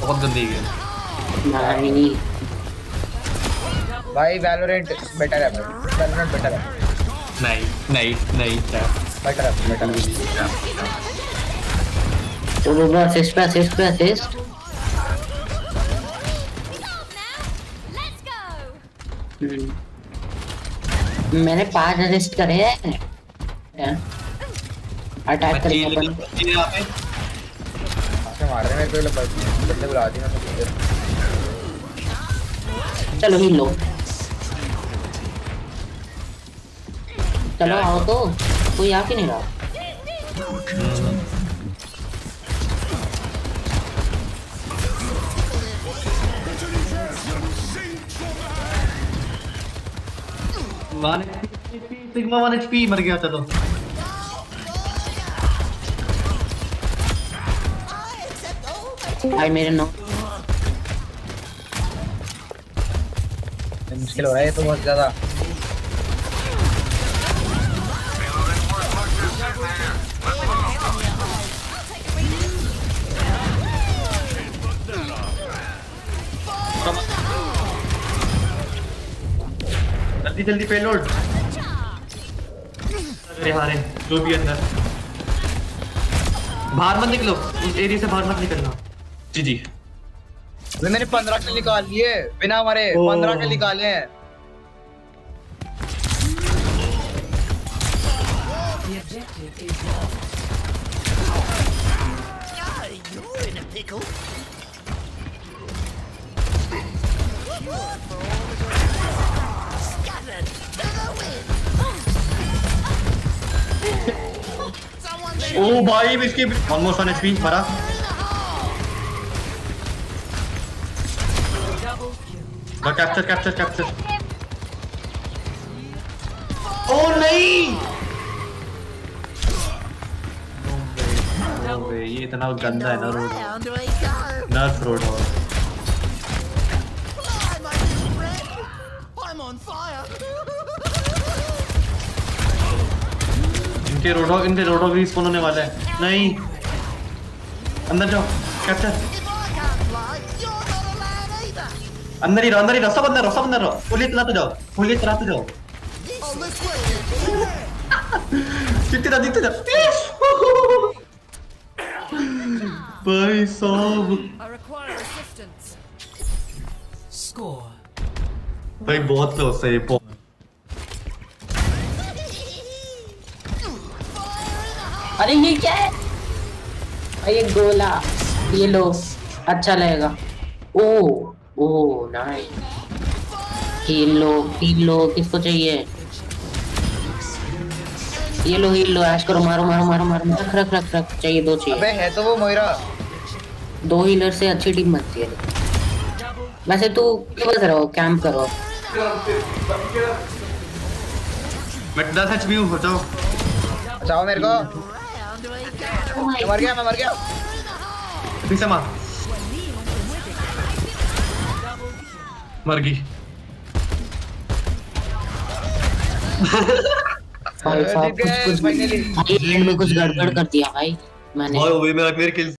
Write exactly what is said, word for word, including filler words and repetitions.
बहुत गंदी गेम। नहीं भाई वैलोरेंट बेटर है भाई, वैलोरेंट बेटर है। नहीं नहीं नहीं बेटर है बेटर है। चलो बस असिस्ट पे असिस्ट पे असिस्ट। मैंने पांच असिस्ट करे हैं। अटैक करेंगे अपन। यहाँ पे आके मार रहे हैं मेरे को, बंदे बुला दी मैंने। चलो ही लो, चलो आओ तो, कोई आ के नहीं रहा। One HP sigma one HP मर गया। चलो भाई मेरे नो मुश्किल हो रहा है तो बहुत ज्यादा। जल्दी जल्दी पेलोड। अरे हारे जो भी अंदर, बाहर मत निकलो, उस एरिया से बाहर मत निकलना। जी जी मैंने पंद्रह किल निकाल लिए बिना मारे, पंद्रह किल निकाले हैं। ओ भाई इसकी ऑलमोस्ट वन एचपी मरा। Capture capture capture. ओ नहीं, ये इतना गंदा है ना रोड, नर्फ रोड। इनके रोडो इनके रोडो भी स्पॉन होने वाला है। नहीं, अंदर जाओ, कैप्चर। अंदर ही रहो, अंदर ही रहो, सब अंदर रहो, सब अंदर रहो। पुलिस चलाते जाओ, पुलिस चलाते जाओ। कितने ना जीते जाओ भाई साहब। भाई बहुत क्लोज है ये। अरे ये क्या है भाई, ये गोला, ये लो, अच्छा लगेगा। ओ ओ नाइस, हील लो हील लो, किसको चाहिए? ये लो हील लो, ऐश करो, मारो मारो मारो मारो, रख रख रख रख, चाहिए दो चाहिए। अबे है तो वो मोइरा। दो हीलर से अच्छी टीम बनती है। वैसे तू क्यों बस रहो, कैंप करो। मैं दस एचपी हूं, बचाओ बचाओ मेरे को। मैं मर गया, मैं मर गया। पीछे मार, मर गई। भाई साहब कुछ कुछ एंड में कुछ गड़बड़ कर दिया भाई मैंने। और वो भी मेरा फिर किल